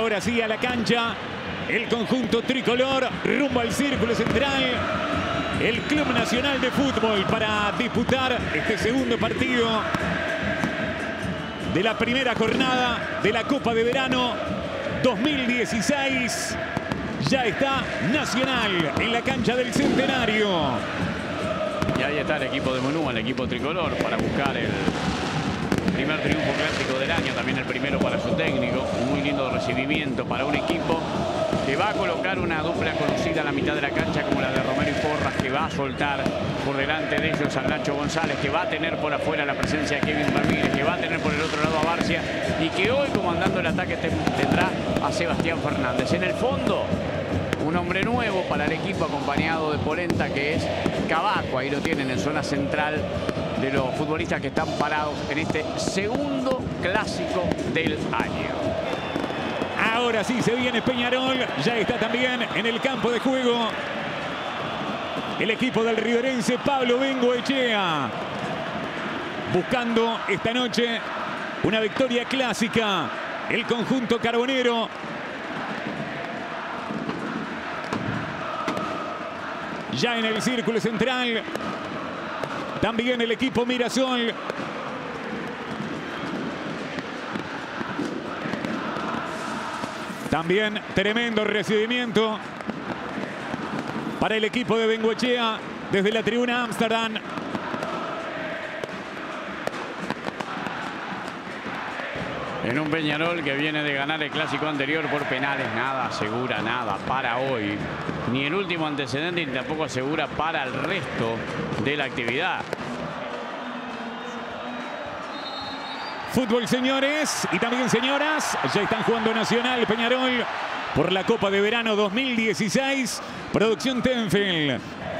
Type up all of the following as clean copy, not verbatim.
Ahora sí a la cancha. El conjunto tricolor rumbo al círculo central. El Club Nacional de Fútbol para disputar este segundo partido de la primera jornada de la Copa de Verano 2016. Ya está Nacional en la cancha del Centenario. Y ahí está el equipo de Monúa, el equipo tricolor, para buscar el primer triunfo clásico del año. También el primero para su técnico. Un muy lindo recibimiento para un equipo que va a colocar una dupla conocida a la mitad de la cancha como la de Romero y Porras, que va a soltar por delante de ellos a Nacho González, que va a tener por afuera la presencia de Kevin Ramírez, que va a tener por el otro lado a Barcia y que hoy comandando el ataque tendrá a Sebastián Fernández. En el fondo, un hombre nuevo para el equipo acompañado de Polenta, que es Cavaco. Ahí lo tienen en zona central de los futbolistas que están parados en este segundo clásico del año. Ahora sí se viene Peñarol. Ya está también en el campo de juego el equipo del riverense Pablo Bengoechea, buscando esta noche una victoria clásica. El conjunto carbonero ya en el círculo central. También el equipo Mirasol. También tremendo recibimiento para el equipo de Bengoechea desde la tribuna Ámsterdam. En un Peñarol que viene de ganar el clásico anterior por penales, nada asegura nada para hoy. Ni el último antecedente ni tampoco asegura para el resto de la actividad. Fútbol, señores y también señoras. Ya están jugando Nacional, Peñarol por la Copa de Verano 2016. Producción Tenfield.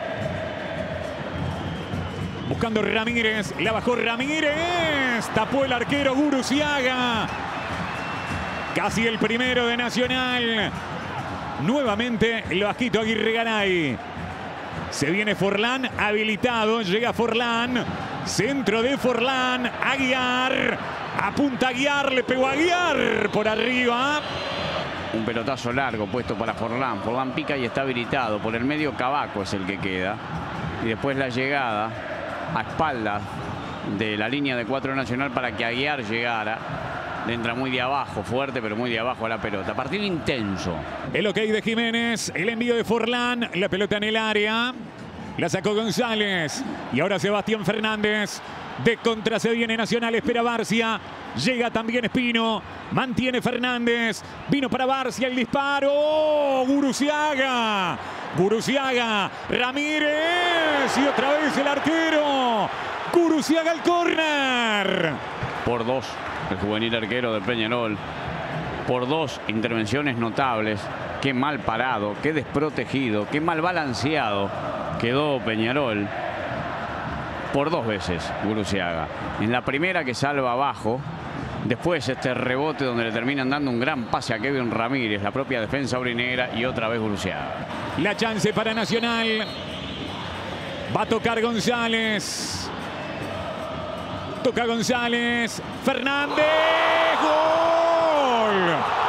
Buscando Ramírez. La bajó Ramírez. Tapó el arquero Guruziaga. Casi el primero de Nacional. Nuevamente el vasquito Aguirre Garay. Se viene Forlán habilitado. Llega Forlán. Centro de Forlán. Aguiar. Apunta Aguiar. Le pegó a Aguiar por arriba. Un pelotazo largo puesto para Forlán. Forlán pica y está habilitado. Por el medio Cavaco es el que queda. Y después la llegada a espaldas de la línea de 4 Nacional para que Aguiar llegara. Le entra muy de abajo, fuerte, pero muy de abajo a la pelota. Partido intenso. El ok de Jiménez. El envío de Forlán. La pelota en el área. La sacó González. Y ahora Sebastián Fernández. De contra se viene Nacional. Espera Barcia. Llega también Espino. Mantiene Fernández. Vino para Barcia el disparo. ¡Oh! Guruziaga. Guruziaga. Ramírez. Y otra vez el arquero. Guruziaga al córner. Por dos. El juvenil arquero de Peñarol. Por dos intervenciones notables. Qué mal parado. Qué desprotegido. Qué mal balanceado quedó Peñarol. Por dos veces Guruziaga. En la primera que salva abajo. Después este rebote donde le terminan dando un gran pase a Kevin Ramírez. La propia defensa aurinegra y otra vez Guruziaga. La chance para Nacional. Va a tocar González. Toca González. Fernández. ¡Gol!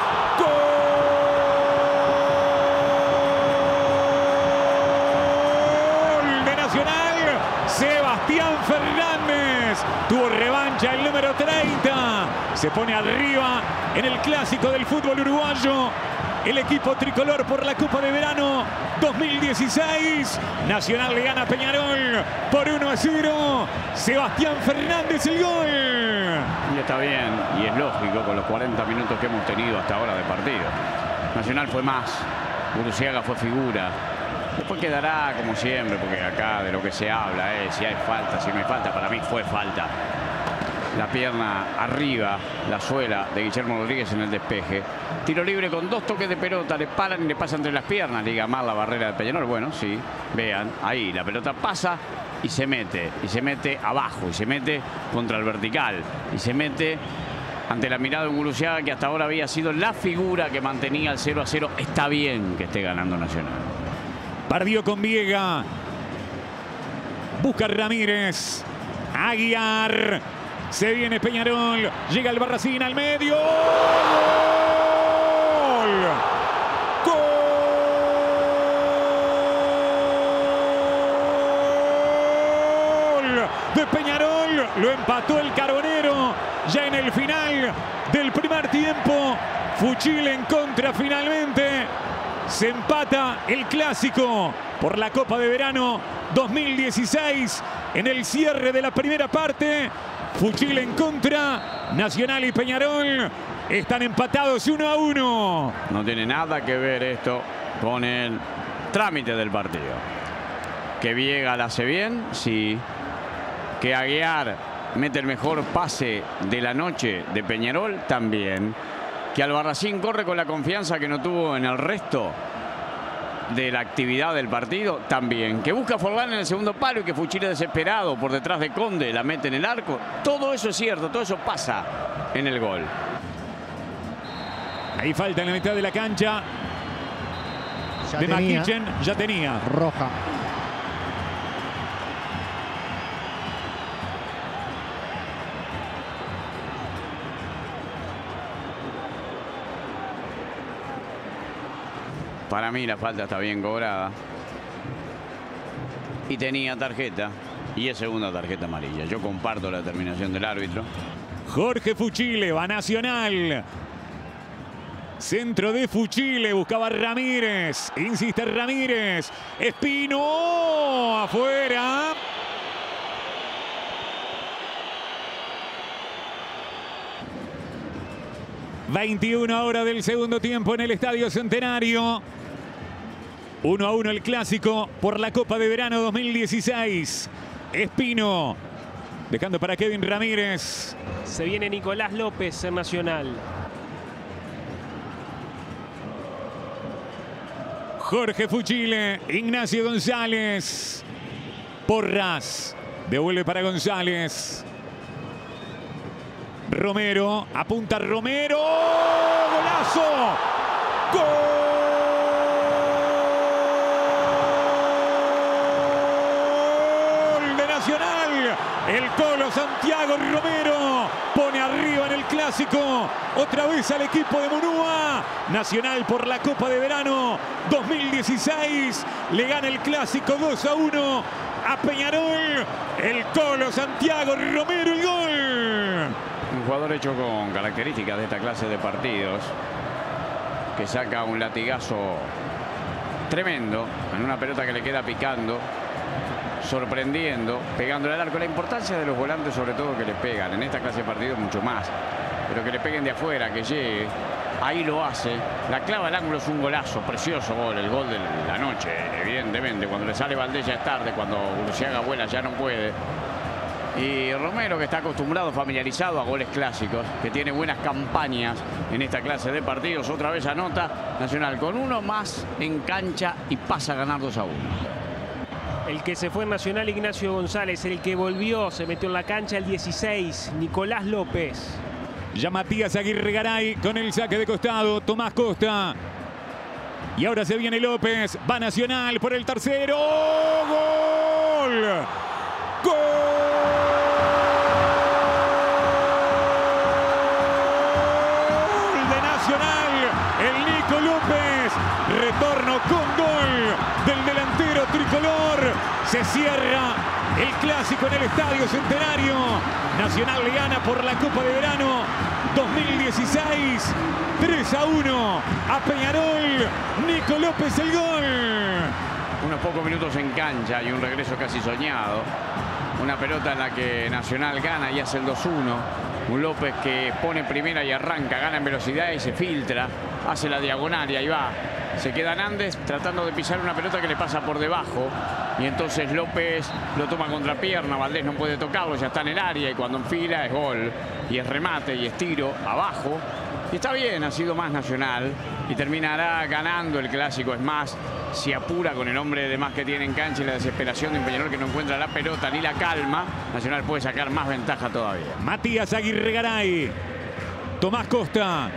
¡Gol de Nacional! Sebastián Fernández. Tuvo revancha el número 30. Se pone arriba en el clásico del fútbol uruguayo. El equipo tricolor por la Copa de Verano 2016. Nacional le gana a Peñarol por 1-0. Sebastián Fernández el gol. Y está bien, y es lógico con los 40 minutos que hemos tenido hasta ahora de partido. Nacional fue más. Guruziaga fue figura. Después quedará como siempre, porque acá de lo que se habla es si hay falta, si no hay falta. Para mí fue falta. La pierna arriba, la suela de Guillermo Rodríguez en el despeje. Tiro libre con dos toques de pelota, le paran y le pasa entre las piernas. Liga mal la barrera de Peñarol. Bueno, sí, vean, ahí la pelota pasa y se mete abajo, y se mete contra el vertical, y se mete ante la mirada de un Guruziaga que hasta ahora había sido la figura que mantenía el 0-0. Está bien que esté ganando Nacional. Perdió con Viega. Busca Ramírez. Aguiar. Se viene Peñarol. Llega el Barracín al medio. de Peñarol. Lo empató el Carbonero ya en el final del primer tiempo. Fuchile en contra finalmente. Se empata el clásico por la Copa de Verano 2016 en el cierre de la primera parte. Fuchile en contra. Nacional y Peñarol están empatados 1-1. No tiene nada que ver esto con el trámite del partido. Que Viega la hace bien, sí. Que Aguiar mete el mejor pase de la noche de Peñarol, también. Que Albarracín corre con la confianza que no tuvo en el resto de la actividad del partido, también. Que busca Forlán en el segundo palo y que Fuchile desesperado por detrás de Conde la mete en el arco. Todo eso es cierto, todo eso pasa en el gol. Ahí falta en la mitad de la cancha. Ya de tenía McKitchen, ya tenía. roja. Para mí la falta está bien cobrada. Y tenía tarjeta. Y es segunda tarjeta amarilla. Yo comparto la determinación del árbitro. Jorge Fuchile va Nacional. Centro de Fuchile. Buscaba Ramírez. Insiste Ramírez. Espino. Afuera. ...21 horas del segundo tiempo en el Estadio Centenario. 1-1 el clásico por la Copa de Verano 2016. Espino dejando para Kevin Ramírez. Se viene Nicolás López en Nacional. Jorge Fuchile, Ignacio González. Porras devuelve para González. Romero, apunta Romero. ¡Golazo! ¡Gol de Nacional! El Colo Santiago Romero pone arriba en el clásico otra vez al equipo de Munúa. Nacional por la Copa de Verano 2016 le gana el clásico 2-1 a Peñarol. El Colo Santiago Romero, el gol. Un jugador hecho con características de esta clase de partidos, que saca un latigazo tremendo en una pelota que le queda picando, sorprendiendo, pegándole al arco. La importancia de los volantes, sobre todo, que le pegan en esta clase de partidos mucho más, pero que le peguen de afuera, que llegue, ahí lo hace, la clava al ángulo. Es un golazo, precioso gol, el gol de la noche, evidentemente. Cuando le sale Valdés ya es tarde, cuando Uruciaga vuela ya no puede. Y Romero, que está acostumbrado, familiarizado a goles clásicos, que tiene buenas campañas en esta clase de partidos, otra vez anota. Nacional con uno más en cancha y pasa a ganar 2-1. El que se fue en Nacional, Ignacio González. El que volvió, se metió en la cancha, el 16, Nicolás López. Ya Matías Aguirre Garay con el saque de costado. Tomás Costa. Y ahora se viene López. Va Nacional por el tercero. ¡Gol! ¡Gol! El Nico López, retorno con gol del delantero tricolor. Se cierra el clásico en el Estadio Centenario. Nacional le gana por la Copa de Verano 2016. 3-1 a Peñarol. Nico López, el gol. Unos pocos minutos en cancha y un regreso casi soñado. Una pelota en la que Nacional gana y hace el 2-1. Un López que pone primera y arranca, gana en velocidad y se filtra, hace la diagonal y ahí va. Se queda Nández tratando de pisar una pelota que le pasa por debajo. Y entonces López lo toma contra pierna, Valdés no puede tocarlo, ya está en el área y cuando enfila es gol. Y es remate y es tiro abajo. Y está bien, ha sido más Nacional y terminará ganando el clásico. Es más, si apura con el hombre de más que tiene en cancha y la desesperación de un Peñarol que no encuentra la pelota ni la calma, Nacional puede sacar más ventaja todavía. Matías Aguirre Garay. Tomás Costa.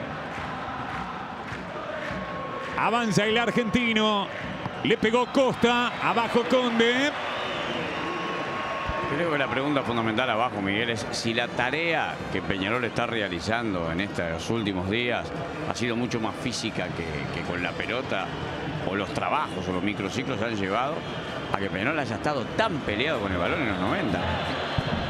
Avanza el argentino. Le pegó Costa. Abajo Conde. Creo que la pregunta fundamental abajo, Miguel, es si la tarea que Peñarol está realizando en estos últimos días ha sido mucho más física que con la pelota, o los trabajos o los microciclos han llevado a que Peñarol haya estado tan peleado con el balón en los 90.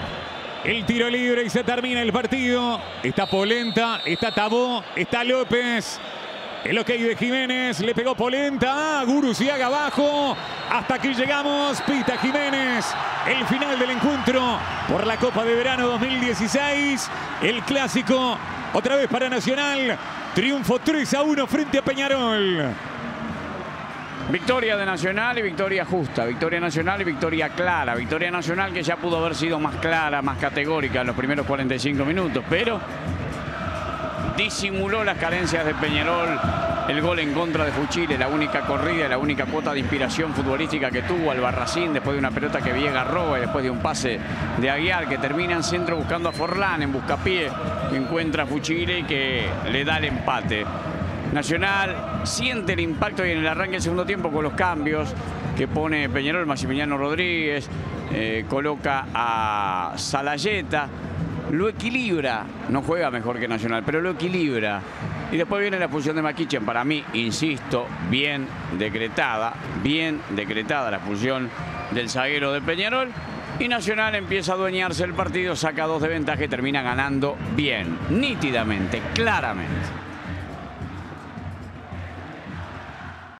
el tiro libre y se termina el partido. Está Polenta, está Tabó, está López. El ok de Jiménez, le pegó Polenta, Guruziaga abajo. Hasta aquí llegamos, pita Jiménez. El final del encuentro por la Copa de Verano 2016. El clásico, otra vez para Nacional. Triunfo 3-1 frente a Peñarol. Victoria de Nacional y victoria justa. Victoria Nacional y victoria clara. Victoria Nacional que ya pudo haber sido más clara, más categórica en los primeros 45 minutos, pero disimuló las carencias de Peñarol. El gol en contra de Fuchile, la única corrida y la única cuota de inspiración futbolística que tuvo Albarracín después de una pelota que Villegas roba y después de un pase de Aguiar que termina en centro buscando a Forlán en buscapié, que encuentra a Fuchile y que le da el empate. Nacional siente el impacto y en el arranque del segundo tiempo con los cambios que pone Peñarol. Maximiliano Rodríguez coloca a Salayeta, lo equilibra, no juega mejor que Nacional, pero lo equilibra. Y después viene la expulsión de Maquichen, para mí, insisto, bien decretada la expulsión del zaguero de Peñarol. Y Nacional empieza a adueñarse el partido, saca 2 de ventaja y termina ganando bien, nítidamente, claramente.